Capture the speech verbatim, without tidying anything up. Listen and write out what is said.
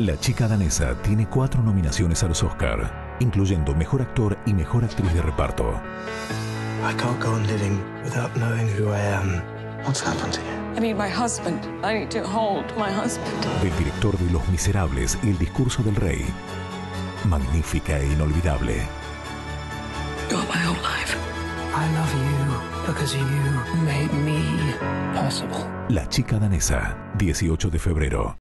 La chica danesa tiene cuatro nominaciones a los Oscar, incluyendo Mejor Actor y Mejor Actriz de Reparto. I can't go on living without knowing who I am. What's happened to you? I need my husband. I need to hold my husband. Del director de Los Miserables y El Discurso del Rey. Magnífica e inolvidable. You're my whole life. I love you because you made me possible. La chica danesa, dieciocho de febrero.